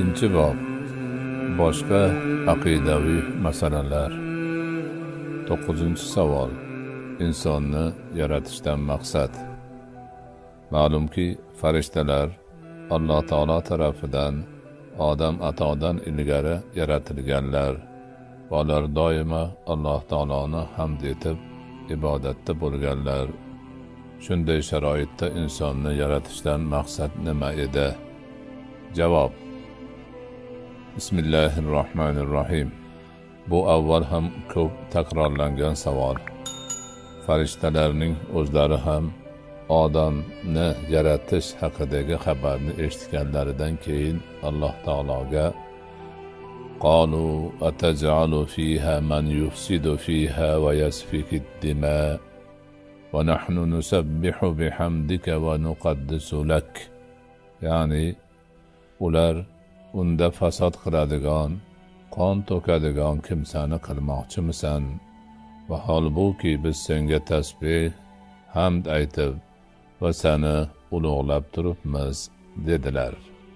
Birinchi bob. Boshqa aqidaviy masalalar. 9-savol. Insonni yaratishdan maqsad. Ma'lumki, farishtalar Alloh taolo tarafidan Odam atodan ilgari yaratilganlar va ular doimo Alloh taoloni hamd etib ibodatda bo'lganlar. Shunday sharoitda insonni yaratishdan maqsad nima edi? Javob. Bismillahirrohmanirrohim. Bu avval ham ko'p takrorlangan savol. Farishtalarning o'zlari ham odamni yaratish haqidagi xabarni eshitganlaridan keyin Alloh taologa qalu ataj'alu fiha man yufsidu fiha va yasfiku dima va nahnu nusabbihu bihamdika va nuqaddisu lak. Ya'ni ular unda fasod qiladigan, qon to'kadigan kimsani qilmoqchimisan? Va holbuki biz senga tasbih, hamd aytib va seni ulug'lab turibmiz, dedilar.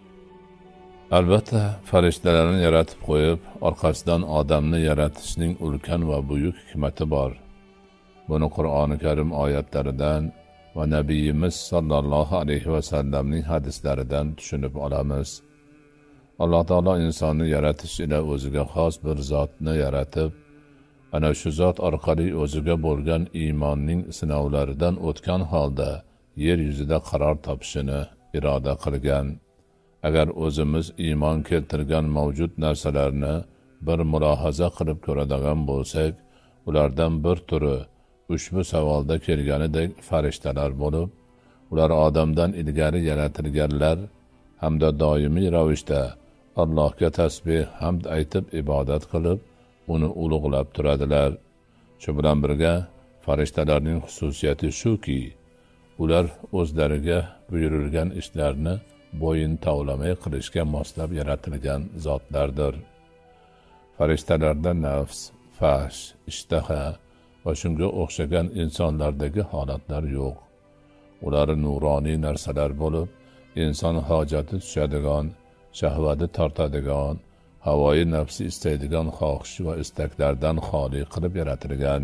Albatta, farishtalarni yaratib qo'yib, orqasidan odamni yaratishning ulkan va buyuk hikmati bor. Buni Qur'oni Karim oyatlaridan va Nabiyimiz sallallohu alayhi va sallamning hadislaridan tushunib olamiz. Alloh taolo insonni yaratish ila o'ziga xos bir zotni yaratib, ana shu zot orqali o'ziga bo'lgan iymonning sinovlaridan o'tgan holda yer yuzida qaror topishini iroda qilgan. Agar o'zimiz iymon keltirgan mavjud narsalarni bir mulohaza qilib ko'radigan bo'lsak, ulardan bir turi ushbu savolda kelganidek farishtalar bo'lib, ular odamdan ilgari yaratilganlar hamda doimiy ravishda Allohga tasbih, hamd aytib ibodat qilib, uni ulug'lab turadilar. Shu bilan birga farishtalarning xususiyati shuki, ular o'zlariga buyurilgan ishlarni bo'yin tovlamay qilishga moslab yaratilgan zotlardir. Farishtalarda nafs, fash, ishtaha va shunga o'xshagan insonlardagi holatlar yo'q. Ular nuroniy narsalar bo'lib, inson hojati tushadigan, shahvati tortadigan, havoyi nafsi istaydigan xohish va istaklardan xoli qilib yaratilgan.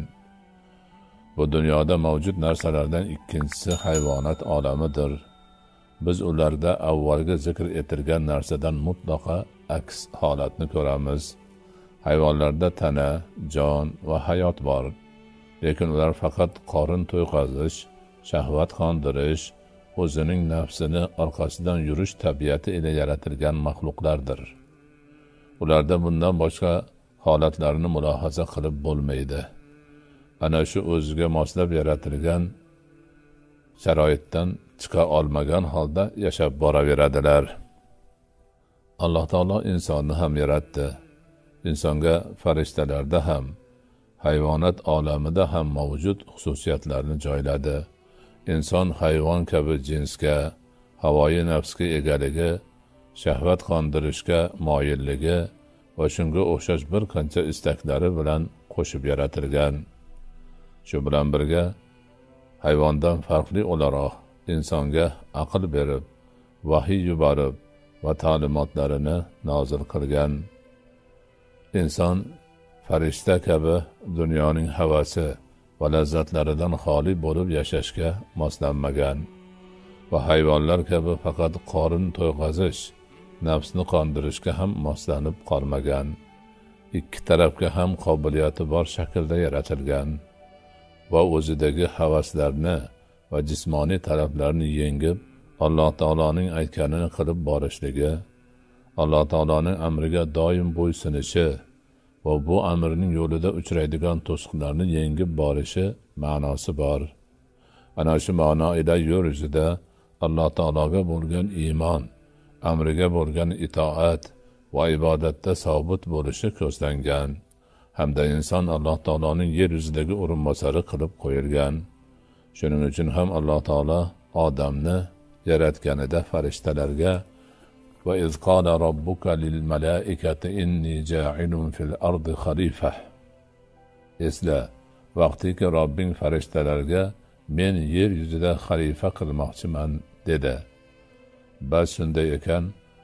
Bu dunyoda mavjud narsalardan ikkinchisi hayvonot olamidir. Biz ularda avvalgi zikr etilgan narsadan mutlaqo aks holatni ko'ramiz. Hayvonlarda tana, jon va hayot bor. Lekin ular faqat qorin to'yqazish, shahvat qondirish, o'zining nafsini orqasidan yurish tabiati ila yaratilgan maxluqlardir. Ularda bundan boshqa holatlarni mulohaza qilib bo'lmaydi. Ana shu o'ziga moslab yaratilgan sharoitdan chiqa olmagan holda yashab boraveradilar. Alloh taolo insonni ham yaratdi. Insonga farishtalarda ham, hayvonot olamida ham mavjud xususiyatlarni joyladi. Inson hayvon kabi jinsga, havoyi nafsga egaligi, shahvat qondirishga moyilligi va shunga o'xshash bir qancha istaklari bilan qo'shib yaratilgan. Shu bilan birga hayvondan farqli o'laroq insonga aql berib, vahiy yuborib va ta'limotlarini nozil qilgan. Inson farishta kabi dunyoning havasi va lazzatlaridan xoli bo'lib yashashga moslanmagan va hayvonlar kabi faqat qorin to'yg'azish, nafsni qondirishga ham moslanib qolmagan. Ikki tarafga ham qobiliyati bor shaklda yaratilgan va o'zidagi havaslarni va jismoniy talablarni yengib, Alloh taoloning aytganini qilib borishligi, Alloh taoloning amriga doim bo'ysunishi va bu amrning yo'lida uchraydigan to'siqlarni yengib borishi ma'nosi bor. Ana shu ma'no ila yer yuzida Alloh taologa bo'lgan iymon, amriga bo'lgan itoat va ibodatda sobit bo'lishi ko'zlangan, hamda inson Alloh taoloning yer yuzidagi o'rinbosari qilib qo'yilgan. Shuning uchun ham Alloh taolo odamni yaratganida farishtalarga va iz qala robbuka lil malaikati inni ja'ilun fil ardi khalifa. Esla, vaqtiki Robbing farishtalarga men yer yuzida xalifa qilmoqchiman dedi. Bas shunday ekan,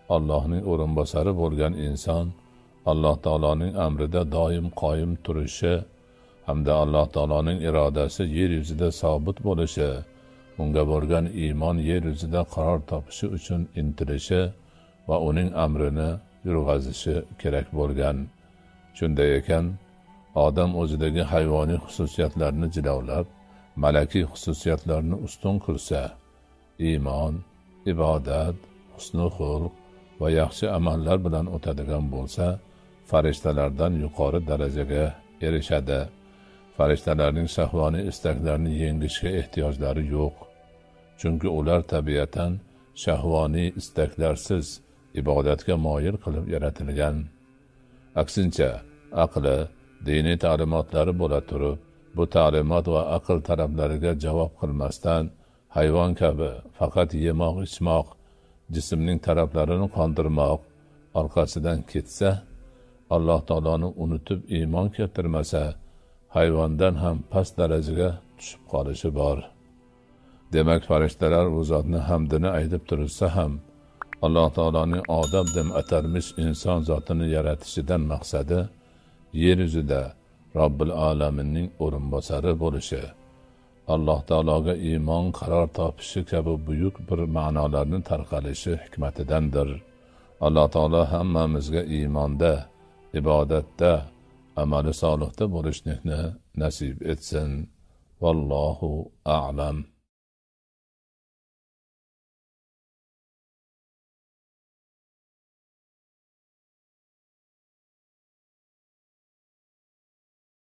Allohning o'rinbosari bo'lgan inson Alloh taoloning amrida doim qoyim turishi hamda Alloh taoloning irodasi yer yuzida sobit bo'lishi, unga bo'lgan iymon yer yuzida qaror topishi uchun intilishi va uning amrini yurg'azishi kerak bo'lgan. Shunday ekan, odam o'zidagi hayvoniy xususiyatlarni jilovlab, malakiy xususiyatlarni ustun qilsa, iymon, ibodat, husnul xulq va yaxshi amallar bilan o'tadigan bo'lsa, farishtalardan yuqori darajaga erishadi. Farishtalarning shahvoniy istaklarini yengishga ehtiyojlari yo'q. Chunki ular tabiatan shahvoniy istaklarsiz ibodatga moyil qilib yaratilgan. Aksincha, aqli, diniy ta'limotlari bo'la turib, bu ta'limot va aql talablariga javob qilmasdan, hayvon kabi faqat yemoq, ichmoq, jismning talablarini qondirmoq orqasidan ketsa, Alloh taoloni unutib iymon keltirmasa, hayvondan ham past darajaga tushib qolishi bor. Demak, farishtalar u zotni hamdini aytib tursa ham, Alloh taoloning odam deb atalmish inson zotini yaratishidan maqsadi yer yuzida Robbil alaminning o'rinbosari bo'lishi, Alloh taologa iymon qaror topishi kabi buyuk bir ma'nolarni tarqalishi hikmatidandir. Alloh taolo hammamizga iymonda, ibodatda, amali solihda bo'lishni nasib etsin. Vallohu a'lam.